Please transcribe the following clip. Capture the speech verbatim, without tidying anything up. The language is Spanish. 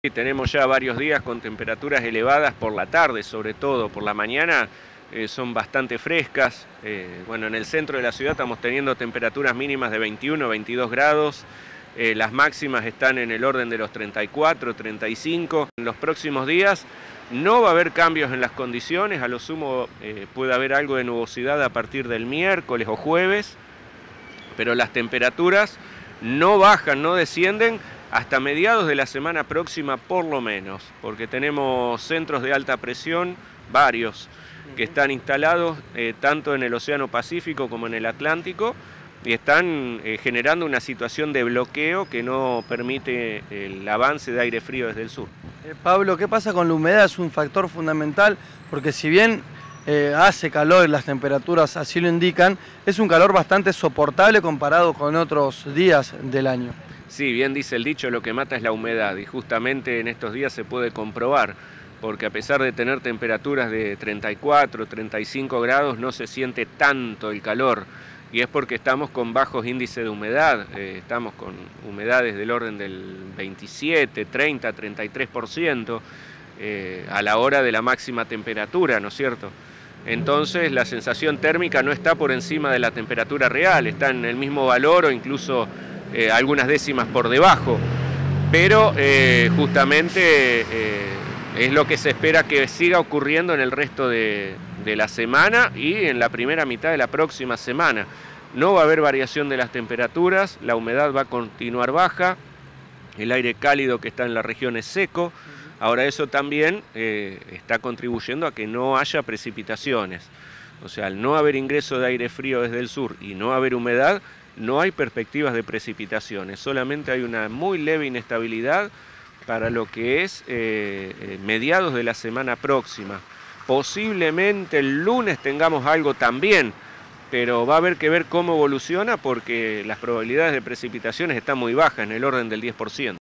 Tenemos ya varios días con temperaturas elevadas por la tarde, sobre todo por la mañana eh, son bastante frescas. Eh, bueno, en el centro de la ciudad estamos teniendo temperaturas mínimas de veintiuno, veintidós grados. Eh, las máximas están en el orden de los treinta y cuatro, treinta y cinco. En los próximos días no va a haber cambios en las condiciones, a lo sumo eh, puede haber algo de nubosidad a partir del miércoles o jueves, pero las temperaturas no bajan, no descienden hasta mediados de la semana próxima por lo menos, porque tenemos centros de alta presión, varios, que están instalados eh, tanto en el Océano Pacífico como en el Atlántico, y están eh, generando una situación de bloqueo que no permite el avance de aire frío desde el sur. Eh, Pablo, ¿qué pasa con la humedad? Es un factor fundamental, porque si bien eh, hace calor y las temperaturas así lo indican, es un calor bastante soportable comparado con otros días del año. Sí, bien dice el dicho, lo que mata es la humedad, y justamente en estos días se puede comprobar, porque a pesar de tener temperaturas de treinta y cuatro, treinta y cinco grados, no se siente tanto el calor, y es porque estamos con bajos índices de humedad, eh, estamos con humedades del orden del veintisiete, treinta, treinta y tres por ciento eh, a la hora de la máxima temperatura, ¿no es cierto? Entonces la sensación térmica no está por encima de la temperatura real, está en el mismo valor o incluso Eh, algunas décimas por debajo, pero eh, justamente eh, es lo que se espera que siga ocurriendo en el resto de, de la semana y en la primera mitad de la próxima semana. No va a haber variación de las temperaturas, la humedad va a continuar baja, el aire cálido que está en la región es seco. Ahora eso también eh, está contribuyendo a que no haya precipitaciones. O sea, al no haber ingreso de aire frío desde el sur y no haber humedad, no hay perspectivas de precipitaciones, solamente hay una muy leve inestabilidad para lo que es eh, mediados de la semana próxima. Posiblemente el lunes tengamos algo también, pero va a haber que ver cómo evoluciona porque las probabilidades de precipitaciones están muy bajas, en el orden del diez por ciento.